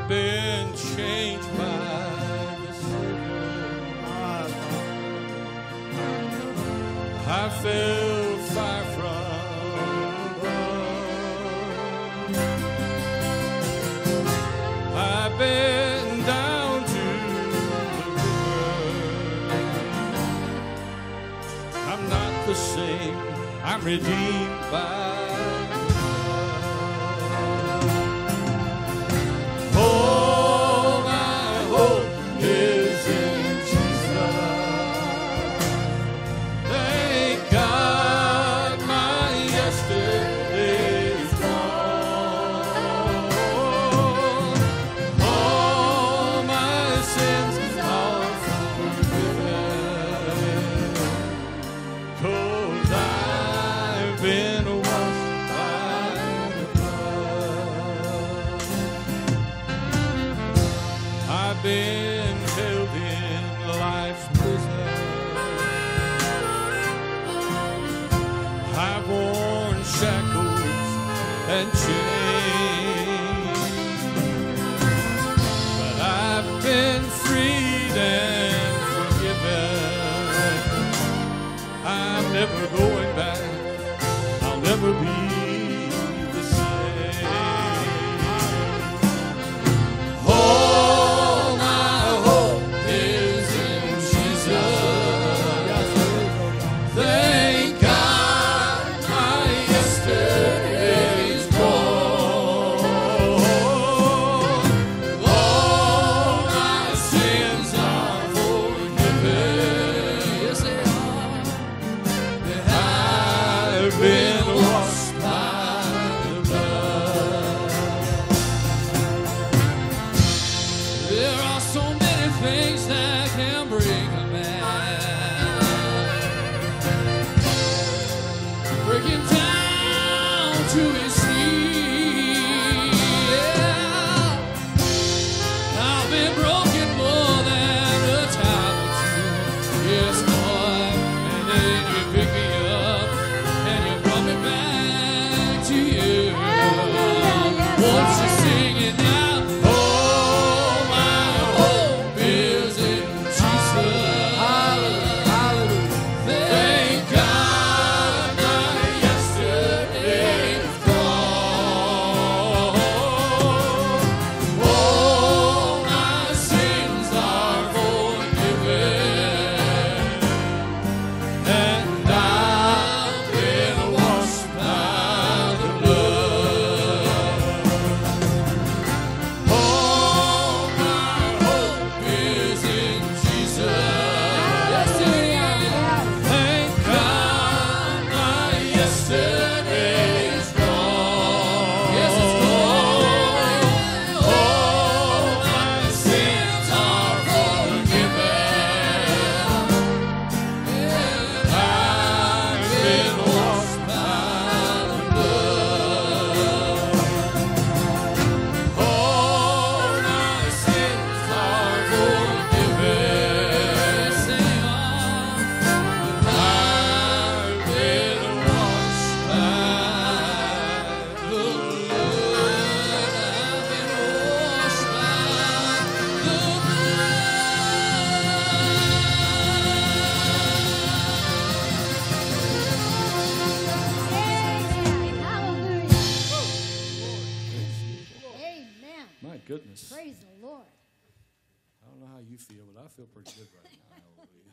been changed by the Savior. I felt fire from above. I've been down to the river. I'm not the same. I'm redeemed by been held in life's prison. I've worn shackles and chains, but I've been freed and forgiven. I'm never going back. I'll never be the same. Goodness. Praise the Lord. I don't know how you feel, but I feel pretty good right now.